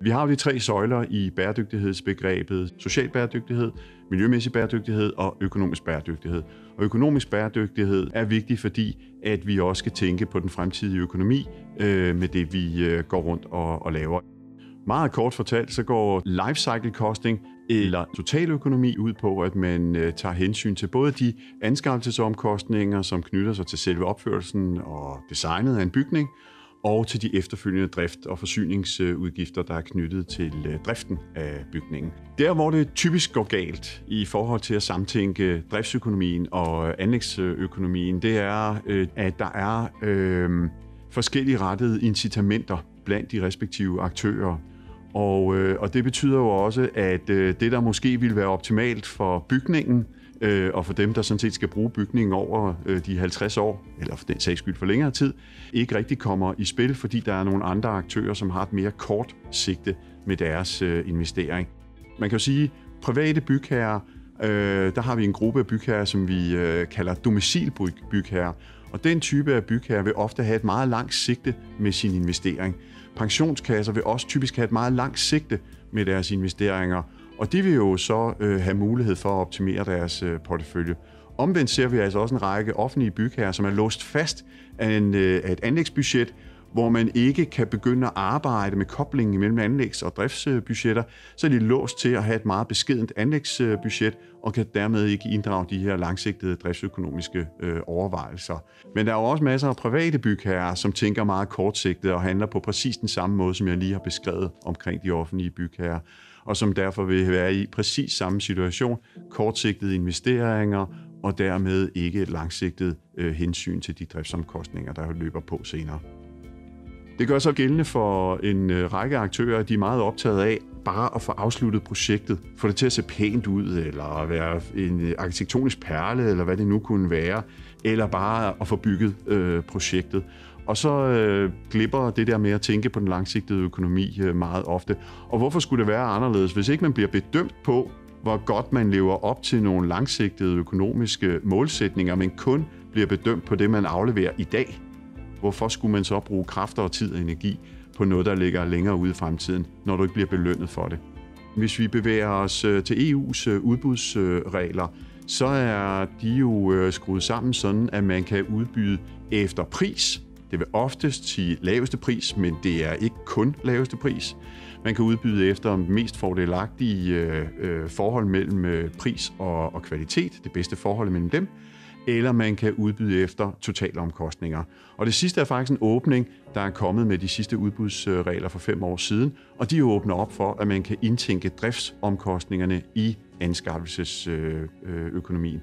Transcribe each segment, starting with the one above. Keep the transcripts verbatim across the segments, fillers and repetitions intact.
Vi har jo de tre søjler i bæredygtighedsbegrebet: social bæredygtighed, miljømæssig bæredygtighed og økonomisk bæredygtighed. Og økonomisk bæredygtighed er vigtig, fordi at vi også skal tænke på den fremtidige økonomi øh, med det, vi øh, går rundt og, og laver. Meget kort fortalt, så går life cycle costing eller totaløkonomi ud på, at man øh, tager hensyn til både de anskaffelsesomkostninger, som knytter sig til selve opførelsen og designet af en bygning, og til de efterfølgende drift- og forsyningsudgifter, der er knyttet til driften af bygningen. Der, hvor det typisk går galt i forhold til at samtænke driftsøkonomien og anlægsøkonomien, det er, at der er øh, forskellige rettede incitamenter blandt de respektive aktører. Og, øh, og det betyder jo også, at øh, det, der måske ville være optimalt for bygningen, øh, og for dem, der sådan set skal bruge bygningen over øh, de halvtreds år, eller for den sags skyld for længere tid, ikke rigtig kommer i spil, fordi der er nogle andre aktører, som har et mere kort sigte med deres øh, investering. Man kan jo sige, private bygherrer, øh, der har vi en gruppe af bygherrer, som vi øh, kalder domicilbygherrer, og den type af bygherrer vil ofte have et meget langt sigte med sin investering. Pensionskasser vil også typisk have et meget langt sigte med deres investeringer, og de vil jo så øh, have mulighed for at optimere deres øh, portefølje. Omvendt ser vi altså også en række offentlige bygherrer, som er låst fast af, en, øh, af et anlægsbudget, hvor man ikke kan begynde at arbejde med koblingen mellem anlægs- og driftsbudgetter, så er de låst til at have et meget beskedent anlægsbudget og kan dermed ikke inddrage de her langsigtede driftsøkonomiske øh, overvejelser. Men der er jo også masser af private bygherrer, som tænker meget kortsigtet og handler på præcis den samme måde, som jeg lige har beskrevet omkring de offentlige bygherrer, og som derfor vil være i præcis samme situation, kortsigtede investeringer og dermed ikke et langsigtet øh, hensyn til de driftsomkostninger, der løber på senere. Det gør så gældende for en række aktører, at de er meget optaget af bare at få afsluttet projektet, få det til at se pænt ud, eller være en arkitektonisk perle, eller hvad det nu kunne være, eller bare at få bygget øh, projektet. Og så øh, glipper det der med at tænke på den langsigtede økonomi øh, meget ofte. Og hvorfor skulle det være anderledes, hvis ikke man bliver bedømt på, hvor godt man lever op til nogle langsigtede økonomiske målsætninger, men kun bliver bedømt på det, man afleverer i dag? Hvorfor skulle man så bruge kræfter og tid og energi på noget, der ligger længere ude i fremtiden, når du ikke bliver belønnet for det? Hvis vi bevæger os til E U's udbudsregler, så er de jo skruet sammen sådan, at man kan udbyde efter pris. Det vil oftest sige laveste pris, men det er ikke kun laveste pris. Man kan udbyde efter mest fordelagtige forhold mellem pris og kvalitet, det bedste forhold mellem dem, eller man kan udbyde efter totalomkostninger. Og det sidste er faktisk en åbning, der er kommet med de sidste udbudsregler for fem år siden, og de åbner op for, at man kan indtænke driftsomkostningerne i anskaffelsesøkonomien.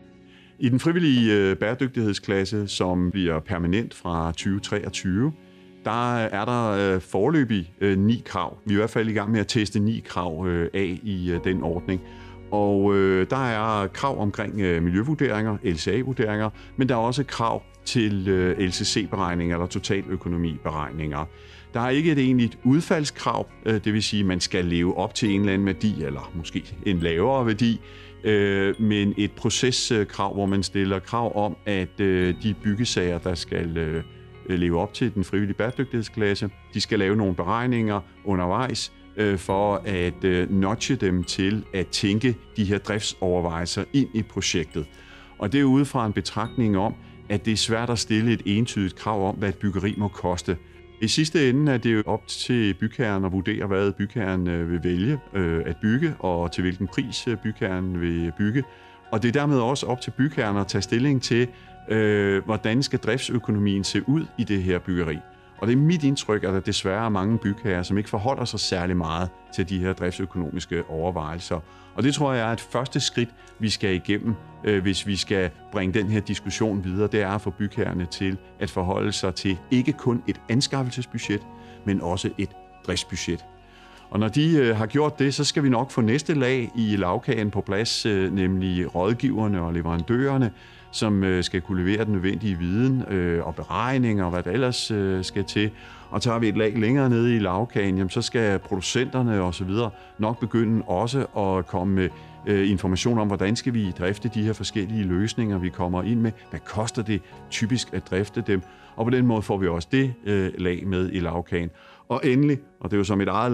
I den frivillige bæredygtighedsklasse, som bliver permanent fra tyve treogtyve, der er der foreløbig ni krav. Vi er i hvert fald i gang med at teste ni krav af i den ordning. Og øh, der er krav omkring øh, miljøvurderinger, L C A-vurderinger, men der er også krav til øh, L C C-beregninger eller totaløkonomiberegninger. Der er ikke et egentligt udfaldskrav, øh, det vil sige, at man skal leve op til en eller anden værdi, eller måske en lavere værdi, øh, men et proceskrav, hvor man stiller krav om, at øh, de byggesager, der skal øh, leve op til den frivillige bæredygtighedsklasse, de skal lave nogle beregninger undervejs, for at øh, nudge dem til at tænke de her driftsovervejelser ind i projektet. Og det er ud fra en betragtning om, at det er svært at stille et entydigt krav om, hvad et byggeri må koste. I sidste ende er det jo op til bygherren at vurdere, hvad bygherren øh, vil vælge øh, at bygge, og til hvilken pris øh, bygherren vil bygge. Og det er dermed også op til bygherren at tage stilling til, øh, hvordan skal driftsøkonomien se ud i det her byggeri. Og det er mit indtryk, at der desværre er mange bygherrer, som ikke forholder sig særlig meget til de her driftsøkonomiske overvejelser. Og det tror jeg er et første skridt, vi skal igennem, hvis vi skal bringe den her diskussion videre. Det er at få bygherrerne til at forholde sig til ikke kun et anskaffelsesbudget, men også et driftsbudget. Og når de har gjort det, så skal vi nok få næste lag i lagkagen på plads, nemlig rådgiverne og leverandørerne, som skal kunne levere den nødvendige viden øh, og beregninger og hvad der ellers øh, skal til. Og tager vi et lag længere nede i lagkagen, jamen, så skal producenterne osv. nok begynde også at komme med øh, information om, hvordan skal vi drifte de her forskellige løsninger, vi kommer ind med. Hvad koster det typisk at drifte dem? Og på den måde får vi også det øh, lag med i lagkagen. Og endelig, og det er jo som et eget lag,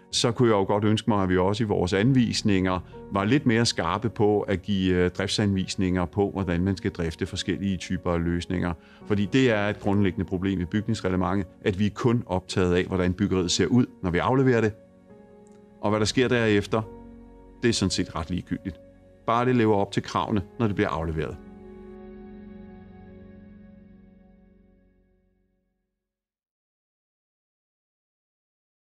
så kunne jeg jo godt ønske mig, at vi også i vores anvisninger var lidt mere skarpe på at give driftsanvisninger på, hvordan man skal drifte forskellige typer af løsninger. Fordi det er et grundlæggende problem i bygningsreglementet, at vi er kun optaget af, hvordan byggeriet ser ud, når vi afleverer det. Og hvad der sker derefter, det er sådan set ret ligegyldigt. Bare det lever op til kravene, når det bliver afleveret.